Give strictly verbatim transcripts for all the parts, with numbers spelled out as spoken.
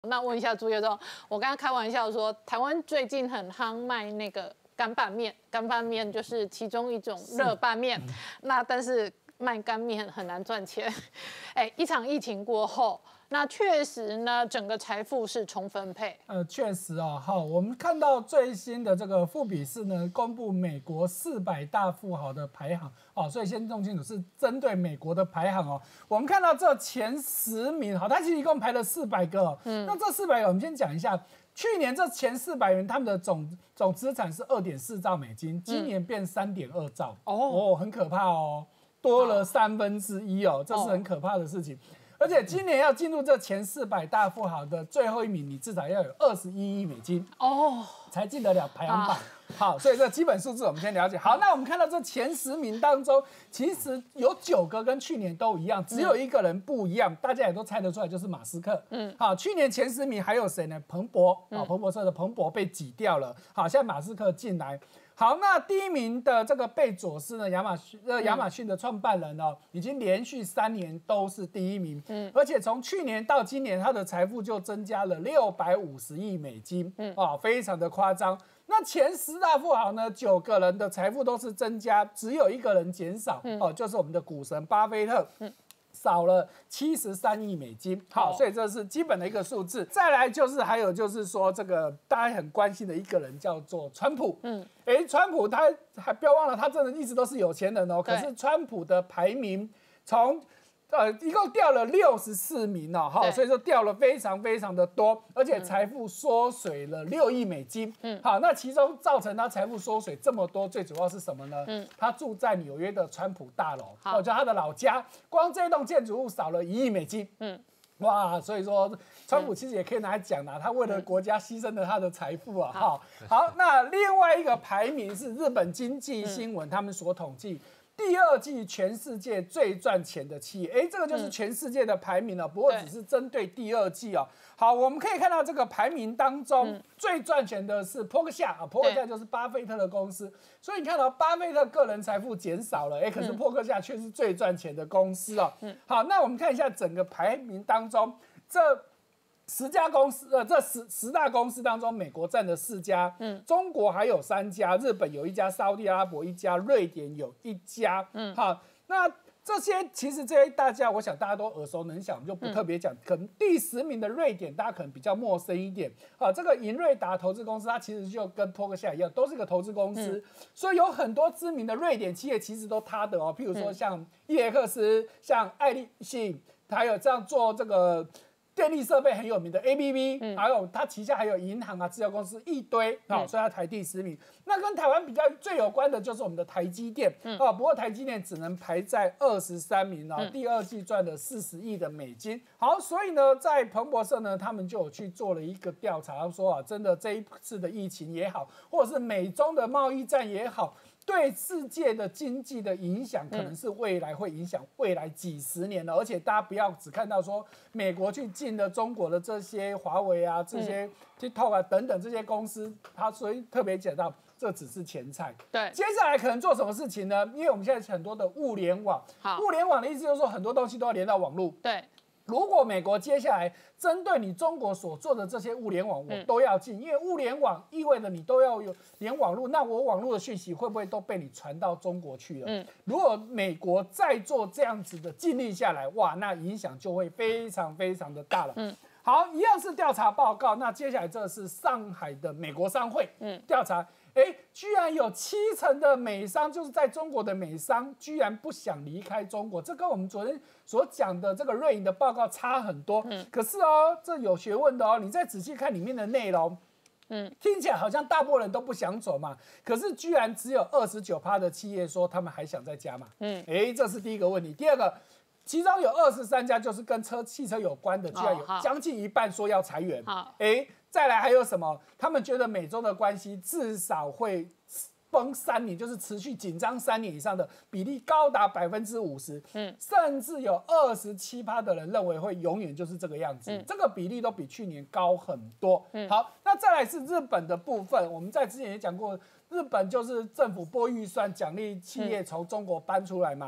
那问一下朱业忠，我刚刚开玩笑说，台湾最近很夯卖那个干拌面，干拌面就是其中一种热拌面。那但是卖干面很难赚钱。哎，一场疫情过后，那确实呢，整个财富是重分配。 呃，确实哦，好，我们看到最新的这个富比士呢，公布美国四百大富豪的排行哦，所以先弄清楚是针对美国的排行哦。我们看到这前十名，好，它其实一共排了四百个、哦，嗯，那这四百个我们先讲一下。去年这前四百人，他们的总总资产是二点四兆美金，今年变三点二兆，哦哦，很可怕哦，多了三分之一哦，这是很可怕的事情。而且今年要进入这前四百大富豪的最后一名，你至少要有二十一亿美金哦，才进得了排行榜。好，所以这基本数字我们先了解。好，那我们看到这前十名当中，其实有九个跟去年都一样，只有一个人不一样，大家也都猜得出来，就是马斯克。嗯，好，去年前十名还有谁呢？彭博，啊，彭博社的彭博被挤掉了。好，现在马斯克进来。好，那第一名的这个贝佐斯呢，亚马逊呃亚马逊的创办人哦，已经连续三年都是第一名，嗯，而且从去年到今年，他的财富就增加了六百五十亿美金，嗯，啊，非常的夸张。那前十大富豪呢，九个人的财富都是增加，只有一个人减少，嗯、哦，就是我们的股神巴菲特，嗯。少了七十三亿美金，好，所以这是基本的一个数字。再来就是还有就是说，这个大家很关心的一个人叫做川普，嗯，哎，川普他还不要忘了，他真的一直都是有钱人哦。可是川普的排名从呃，一共掉了六十四名哦，哈，所以说掉了非常非常的多，而且财富缩水了六亿美金。嗯，好，那其中造成他财富缩水这么多，最主要是什么呢？嗯，他住在纽约的川普大楼，哦，就他的老家，光这栋建筑物少了一亿美金。嗯。哇，所以说川普其实也可以拿来讲啦，他为了国家牺牲了他的财富啊。好，好，那另外一个排名是日本经济新闻他们所统计。第二季全世界最赚钱的企业，哎，这个就是全世界的排名了，不过只是针对第二季哦。好，我们可以看到这个排名当中最赚钱的是波克夏啊，波克夏就是巴菲特的公司，所以你看到巴菲特个人财富减少了，哎，可是波克夏却是最赚钱的公司哦。好，那我们看一下整个排名当中这。十家公司，呃，这十十大公司当中，美国占了四家，嗯，中国还有三家，日本有一家，沙特阿拉伯一家，瑞典有一家，嗯，好，那这些其实这些大家，我想大家都耳熟能详，我们就不特别讲。可能第十名的瑞典，大家可能比较陌生一点，啊，这个银瑞达投资公司，它其实就跟波克夏一样，都是个投资公司，嗯、所以有很多知名的瑞典企业其实都它的哦，譬如说像伊雷克斯，像爱立信，还有这样做这个。电力设备很有名的 A B B，、嗯、还有它旗下还有银行啊、制药公司一堆，好、嗯，所以它排第十名。那跟台湾比较最有关的就是我们的台积电，嗯、哦，不过台积电只能排在二十三名哦，嗯、第二季赚了四十亿的美金。好，所以呢，在彭博社呢，他们就有去做了一个调查，他说啊，真的这一次的疫情也好，或者是美中的贸易战也好。对世界的经济的影响，可能是未来会影响未来几十年的，而且大家不要只看到说美国去进了中国的这些华为啊、这些 TikTok 啊等等这些公司，它所以特别讲到这只是前菜。 对， 接下来可能做什么事情呢？因为我们现在很多的物联网，物联网的意思就是说很多东西都要连到网络。 对。 如果美国接下来针对你中国所做的这些物联网，我都要进，因为物联网意味着你都要有连网络，那我网络的讯息会不会都被你传到中国去了？嗯，如果美国再做这样子的禁令下来，哇，那影响就会非常非常的大了。嗯，好，一样是调查报告，那接下来这是上海的美国商会，嗯，调查。哎，居然有七成的美商，就是在中国的美商，居然不想离开中国，这跟我们昨天所讲的这个瑞银的报告差很多。嗯，可是哦，这有学问的哦，你再仔细看里面的内容，嗯，听起来好像大部分人都不想走嘛，可是居然只有二十九趴的企业说他们还想再加嘛。嗯，哎，这是第一个问题。第二个，其中有二十三家就是跟车汽车有关的，居然有将近一半说要裁员。好，哎。再来还有什么？他们觉得美中的关系至少会崩三年，就是持续紧张三年以上的比例高达百分之五十，嗯，甚至有二十七趴的人认为会永远就是这个样子，嗯、这个比例都比去年高很多。嗯，好，那再来是日本的部分，我们在之前也讲过，日本就是政府拨预算奖励企业从中国搬出来嘛。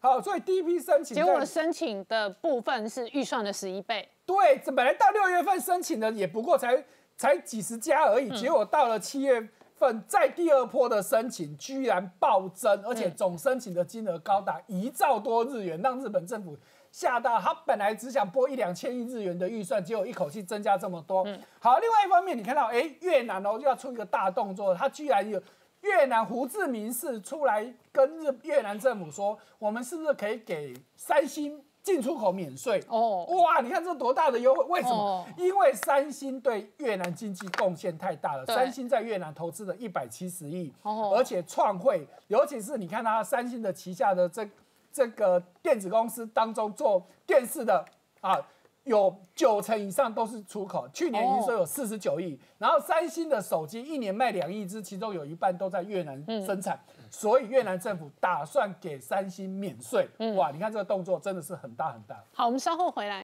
好，所以第一批申请， 结果申请的部分是预算的十一倍。 对，这本来到六月份申请的也不过才才几十家而已，嗯、结果到了七月份，在第二波的申请居然暴增，而且总申请的金额高达一兆多日元，让日本政府吓到。他本来只想拨一两千亿日元的预算，结果一口气增加这么多。嗯、好，另外一方面，你看到，哎，越南哦就要出一个大动作，他居然有越南胡志明市出来跟日越南政府说，我们是不是可以给三星进出口免税？哦，哇，你看这多大的优惠？为什么？哦、因为三星对越南经济贡献太大了。三星在越南投资了一百七十亿，哦、而且创汇，尤其是你看它三星的旗下的这这个电子公司当中做电视的啊。有九成以上都是出口，去年营收有四十九亿，然后三星的手机一年卖两亿只，其中有一半都在越南生产，嗯、所以越南政府打算给三星免税。嗯、哇，你看这个动作真的是很大很大。 好，我们稍后回来。